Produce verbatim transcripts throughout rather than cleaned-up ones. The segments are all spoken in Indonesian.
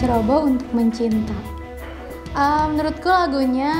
Ceroboh untuk Mencinta. Uh, menurutku lagunya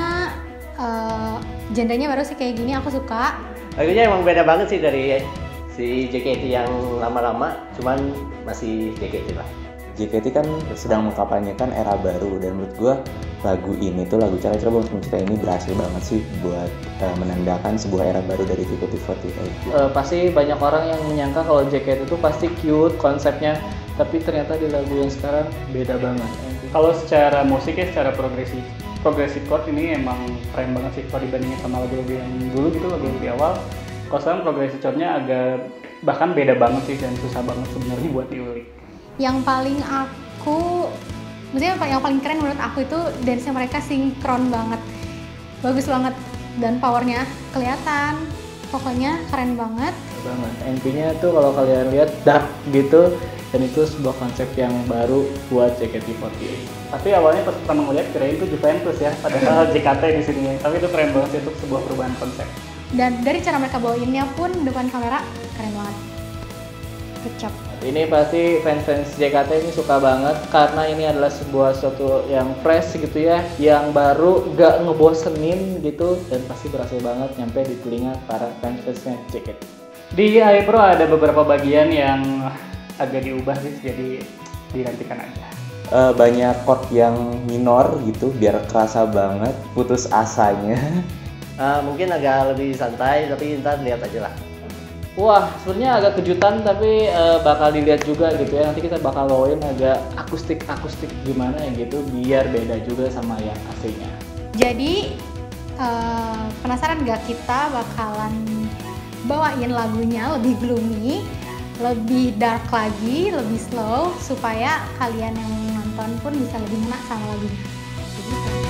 uh, genrenya baru sih kayak gini, aku suka. Lagunya emang beda banget sih dari si J K T yang lama-lama, cuman masih J K T lah. J K T kan sedang mengkampanyekan era baru, dan menurut gue lagu ini tuh, lagu Cara Ceroboh untuk Mencinta ini berhasil banget sih buat uh, menandakan sebuah era baru dari J K T empat puluh delapan. Uh, pasti banyak orang yang menyangka kalau J K T itu pasti cute konsepnya, tapi ternyata di lagu yang sekarang beda banget. Kalau secara musiknya, secara progresif, progresif chord ini emang keren banget sih kalau dibandingin sama lagu-lagu yang dulu gitu, lagu di awal. Kalau sekarang progresif chordnya agak bahkan beda banget sih dan susah banget sebenarnya buat diulik. Yang paling aku, maksudnya yang paling keren menurut aku itu dance-nya mereka sinkron banget, bagus banget dan powernya kelihatan. Pokoknya keren banget. Banget. Intinya tuh kalau kalian lihat dark gitu, dan itu sebuah konsep yang baru buat J K T empat puluh delapan. Tapi awalnya pas pertama ngeliat kirain itu Juventus ya, padahal J K T di sini. Tapi itu keren banget sih, itu sebuah perubahan konsep. Dan dari cara mereka bawainnya pun depan kamera keren banget. Good job. Ini pasti fans-fans J K T ini suka banget karena ini adalah sebuah sesuatu yang fresh gitu ya, yang baru, gak ngebosenin gitu, dan pasti berhasil banget nyampe di telinga para fans-fansnya J K T. Di iPro ada beberapa bagian yang agak diubah sih, jadi dinantikan aja. Uh, banyak chord yang minor gitu biar kerasa banget putus asanya. Uh, mungkin agak lebih santai, tapi ntar lihat aja lah. Wah, sebenarnya agak kejutan tapi uh, bakal dilihat juga gitu ya. Nanti kita bakal bawain agak akustik-akustik gimana ya gitu, biar beda juga sama yang aslinya. Jadi uh, penasaran gak kita bakalan bawain lagunya lebih gloomy, lebih dark lagi, lebih slow, supaya kalian yang nonton pun bisa lebih ngena sama lagunya. Jadi,